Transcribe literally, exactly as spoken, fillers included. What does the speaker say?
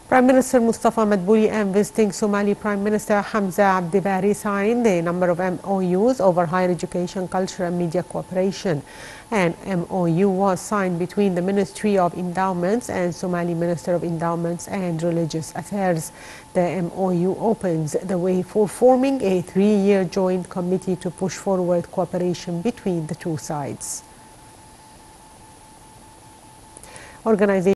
Prime Minister Mustafa Madbouli and visiting Somali Prime Minister Hamza Abdi Barry signed a number of M O Us over higher education, culture and media cooperation. An M O U was signed between the Ministry of Endowments and Somali Minister of Endowments and Religious Affairs. The M O U opens the way for forming a three-year joint committee to push forward cooperation between the two sides. Organization